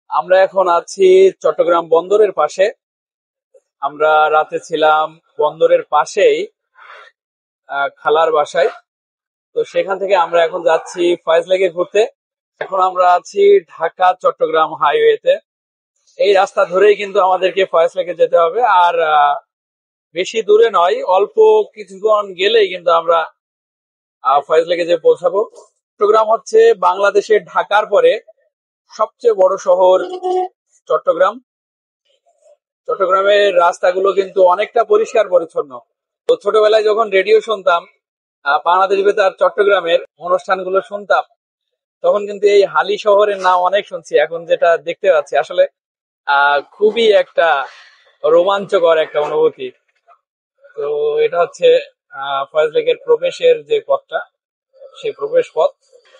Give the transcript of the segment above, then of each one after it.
আমরা এখন আছি চট্টগ্রাম বন্দরের পাশে। আমরা রাতে ছিলাম বন্দরের পাশেই খালার বাসায়। তো সেখান থেকে আমরা এখন যাচ্ছি ফয়েজ লেকে ঘুরতে। এখন আমরা আছি ঢাকা চট্টগ্রাম হাইওয়েতে। এই রাস্তা ধরেই কিন্তু আমাদেরকে ফয়েজ লেকে যেতে হবে। আর বেশি দূরে নয়, অল্প কিছুক্ষণ গেলেই কিন্তু আমরা ফয়েজ লেকে যে পৌঁছাবো। চট্টগ্রাম হচ্ছে বাংলাদেশের ঢাকার পরে সবচেয়ে বড় শহর চট্টগ্রাম। চট্টগ্রামের রাস্তাগুলো কিন্তু অনেকটা পরিষ্কার পরিচ্ছন্ন। তো ছোটবেলায় যখন রেডিও শুনতাম, বাংলাদেশ বেতার চট্টগ্রামের অনুষ্ঠানগুলো শুনতাম, তখন কিন্তু এই হালি শহরের নাম অনেক শুনছি। এখন যেটা দেখতে পাচ্ছি আসলে খুবই একটা রোমাঞ্চকর একটা অনুভূতি। তো এটা হচ্ছে ফয়েজ লেকের প্রবেশের যে পথটা, সেই প্রবেশ পথ।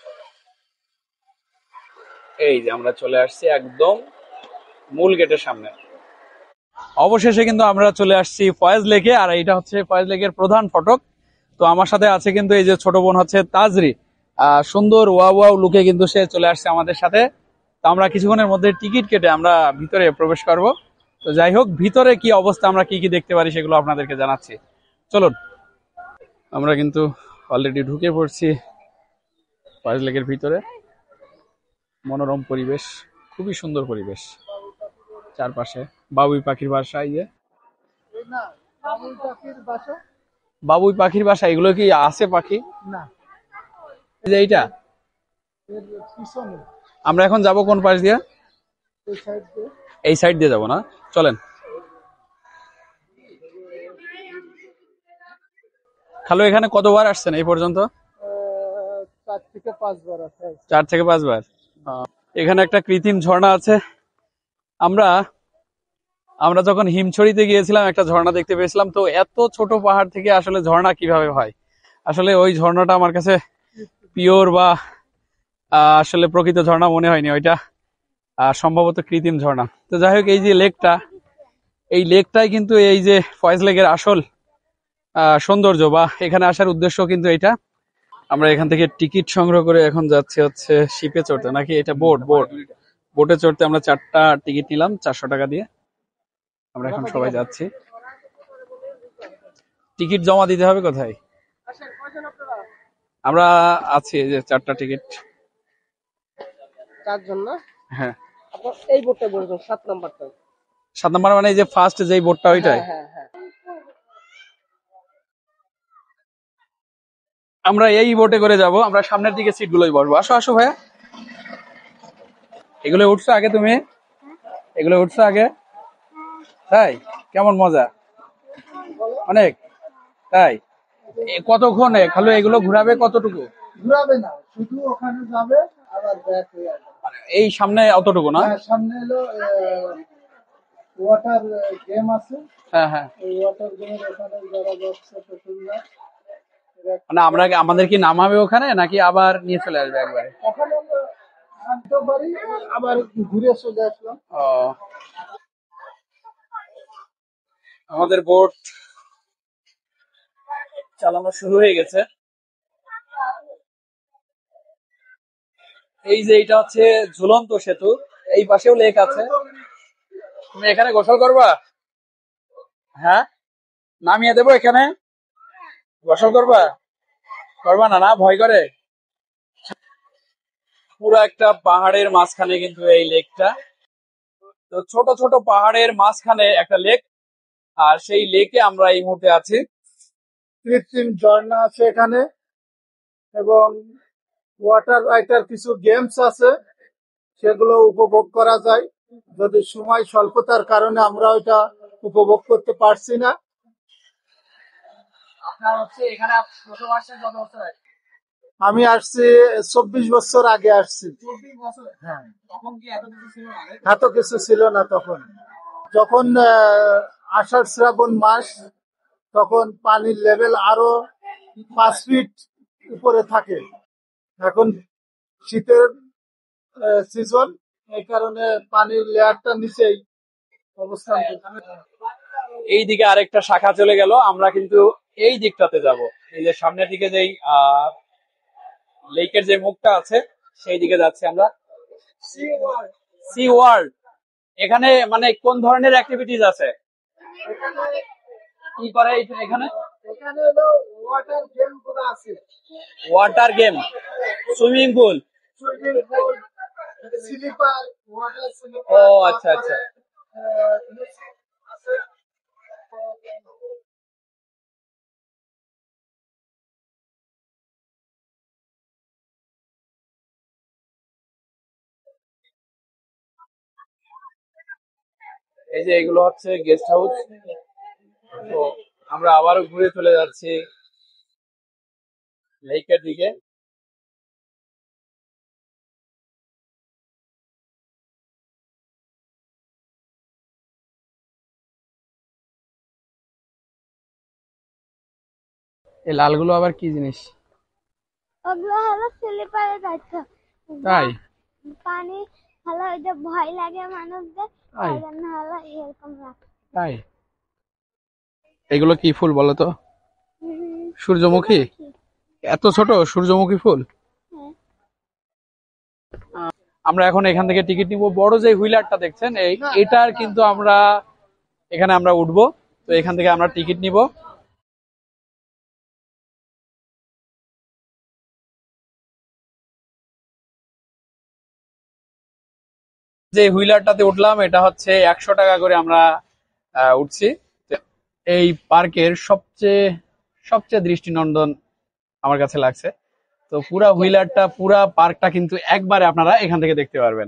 এই যে আমরা চলে আসছি একদম মূল গেটের সামনে। অবশেষে কিন্তু আমরা চলে আসছি ফয়েজ লেকে। আর এইটা হচ্ছে ফয়েজ লেকের প্রধান ফটক। তো আমার সাথে আছে কিন্তু এই যে ছোট বোন হচ্ছে তাজরি। সুন্দর ওয়াও ওয়াও লুকে কিন্তু সে চলে আসছে আমাদের সাথে। তো আমরা কিছুক্ষণের মধ্যে টিকিট কেটে আমরা ভিতরে প্রবেশ করব। তো যাই হোক, ভিতরে কি অবস্থা, আমরা কি কি দেখতে পারি সেগুলো আপনাদেরকে জানাচ্ছি। চলুন। আমরা কিন্তু অলরেডি ঢুকে পড়ছি ফয়েজ লেকের ভিতরে। মনোরম পরিবেশ, খুবই সুন্দর পরিবেশ। চারপাশে বাবুই পাখির বাসা। এই যে বাবুই পাখির বাসা, এগুলো কি আছে পাখি? না, এইটা আমরা এখন যাব কোন পাশ দিয়ে? এই সাইড দিয়ে যাব না? চলেন। খালো, এখানে কতবার আসছেন এই পর্যন্ত? 4 থেকে 5 বার। এখানে একটা কৃত্রিম ঝর্ণা আছে। আমরা যখন হিমছড়িতে গিয়েছিলাম একটা ঝর্ণা দেখতে পেয়েছিলাম। তো এত ছোট পাহাড় থেকে আসলে ঝর্ণা কিভাবে হয়? আসলে ওই ঝর্ণাটা আমার কাছে পিওর বা আসলে প্রকৃত ঝর্ণা মনে হয়নি। ওইটা সম্ভবত কৃত্রিম ঝর্ণা। তো যাই হোক, এই যে লেকটা, এই লেকটাই কিন্তু এই যে ফয়েজ লেকের আসল সৌন্দর্য বা এখানে আসার উদ্দেশ্য কিন্তু এটা। আমরা এখান থেকে টিকিট সংগ্রহ করে এখন যাচ্ছি হচ্ছে শিপে চড়তে, নাকি এটা বোটে চড়তে। আমরা 4টা টিকিট নিলাম 400 টাকা দিয়ে। আমরা এখন সবাই যাচ্ছি। টিকিট জমা দিতে হবে কোথায়? আমরা আছি এই যে 4টা টিকিট। 4 জন না? হ্যাঁ। আপনার এই বোটটা বলবেন 7 নাম্বারটা। 7 নাম্বার মানে এই যে ফার্স্ট যেই বোটটা ওইটাই? হ্যাঁ হ্যাঁ। আমরা এই বোটে করে যাব। আমরা সামনের দিকে সিট গুলোই বসবো। আসো আসো ভাইয়া। এগুলো উঠছো আগে তুমি? এগুলো উঠছো আগে? তাই? কেমন মজা? অনেক? তাই? কতক্ষণে খালো এগুলো ঘুরাবে? কতটুকু ঘুরাবে? না, শুধু ওখানে যাবে আবার ব্যাক হয়ে আসবে। এই সামনে অতটুকু না? সামনে হলো ওয়াটার গেম আছে। হ্যাঁ হ্যাঁ। এই ওয়াটার গেমের ওখানে যারা যাচ্ছে পেছনরা, মানে আমাদের কি নামাবে ওখানে, নাকি আবার নিয়ে চলে আসবে একবারে? ওখানে আনতে পারি, আবার ঘুরে চলে আসলাম। আমাদের বোট চালানো শুরু হয়ে গেছে। এই যে এটা হচ্ছে ঝুলন্ত সেতু। এই পাশেও লেক আছে। তুমি এখানে গোসল করবা? হ্যাঁ, নামিয়ে দেবো এখানে। গোসল করবা? করবা না? না, ভয় করে? পুরো একটা পাহাড়ের মাঝখানে কিন্তু এই লেকটা। তো ছোট ছোট পাহাড়ের মাঝখানে একটা লেক। আর সেই লেকে আমরা এই মুহূর্তে আছি। কৃত্রিম ঝর্ণা আছে এখানে এবং ওয়াটার রাইডার কিছু গেমস আছে, সেগুলো উপভোগ করা যায়। যদি সময় স্বল্পতার কারণে আমরা ওইটা উপভোগ করতে পারছি না। আপনার হচ্ছে এখানে প্রথম আসছেন কত বছর আগে? আমি আসছি 24 বছর আগে আসছি। 24 বছর? হ্যাঁ। তখন কি এত কিছু ছিল না? এত কিছু ছিল না তখন। যখন আষাঢ় শ্রাবণ মাস, তখন পানির লেভেল আরো 5 ফিট উপরে থাকে। এখন শীতের সিজন, এই কারণে পানির লেয়ারটা নিচেই অবস্থান করছে। এই দিকে আরেকটা শাখা চলে গেল। আমরা কিন্তু এই দিকটাতে যাব। এই যে সামনের দিকে যেই লেকের যে মুখটা আছে সেই দিকে যাচ্ছি আমরা। সি ওয়ার্ল্ড, এখানে মানে কোন ধরনের অ্যাক্টিভিটিস আছে, কি করে এখানে? এখানে হলো ওয়াটার গেম গুলো আছে, water game, swimming pool. Swimming pool, slipper, water ও স্লিপার, আচ্ছা আচ্ছা। আছে। এই যে এগুলো হচ্ছে গেস্ট হাউস। তো আমরা আবারও ঘুরে চলে যাচ্ছি লেকের দিকে। এই লালগুলো আবার কি জিনিস? ওগুলো হলো স্লিপারে যাচ্ছে, তাই পানি হলো ওই যে ভয় লাগে মানুষদের, তাই তাই জন্য হলো এরকম রাখে। তাই এগুলো কি ফুল বলো তো? সূর্যমুখী। এত ছোট সূর্যমুখী ফুল। হ্যাঁ। আমরা এখন এখান থেকে টিকিট নিব। বড় যে হুইলারটা দেখছেন এটার কিন্তু আমরা এখানে আমরা উঠবো। তো এখান থেকে আমরা টিকিট নিব। যে হুইলারটাতে উঠলাম এটা হচ্ছে 100 টাকা করে আমরা উঠছি। তো এই পার্কের সবচেয়ে সবচেয়ে দৃষ্টিনন্দন আমার কাছে লাগছে। তো পুরা হুইলারটা পুরা পার্কটা কিন্তু একবারে আপনারা এখান থেকে দেখতে পারবেন।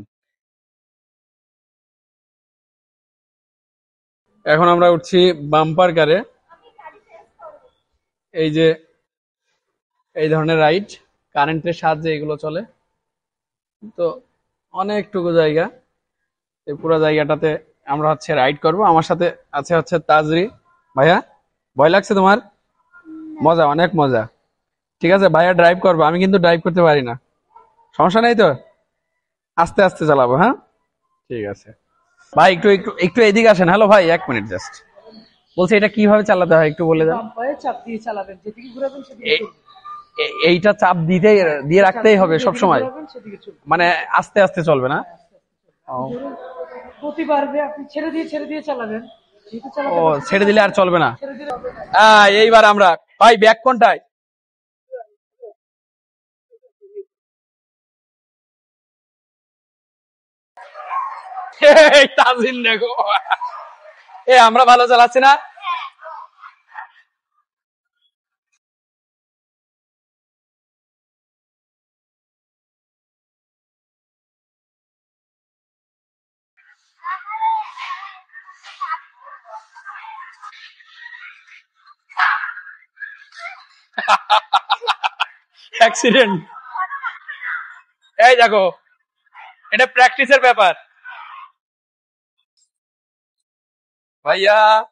এখন আমরা উঠছি বাম্পার কারে। এই যে এই ধরনের রাইড কারেন্টের সাহায্যে এগুলো চলে। তো অনেকটুকু জায়গা, এই পুরো জায়গাটাতে আমরা হচ্ছে রাইড করব। আমার সাথে আছে হচ্ছে তাজরি। ভাইয়া ভয় লাগছে তোমার? মজা, অনেক মজা। ঠিক আছে ভাইয়া ড্রাইভ করবো, আমি কিন্তু ড্রাইভ করতে পারি না। সমস্যা নেই তো? আস্তে আস্তে চালাবো, হ্যাঁ ঠিক আছে। ভাই একটু একটু একটু এদিকে আসেন। হ্যালো ভাই, 1 মিনিট জাস্ট। বলছি এটা কিভাবে চালাতে হয় একটু বলে দেন। বাম্পারে চাপ দিয়ে চালাবেন, যেদিকে ঘোরাবেন সেদিকে এ- চলবে। এইটা চাপ দিয়ে রাখতেই হবে সব যেদিকে সময়, ঘোরাবেন সেদিকে চলবে। মানে আস্তে আস্তে চলবে না? ও ধরুন প্রতিবারে আপনি ছেড়ে দিয়ে চালাবেন, যেহেতু ও, চালাতে পারছেন ছেড়ে দিলে আর চলবে না। ছেড়ে দিলে হবে না। এইবার আমরা ভাই ব্যাক কোনটায়? এই তাজিন দেখো, আমরা ভালো চালাচ্ছি না? অ্যাক্সিডেন্ট। এই দেখো, এটা প্র্যাকটিসের ব্যাপার ভাইয়া।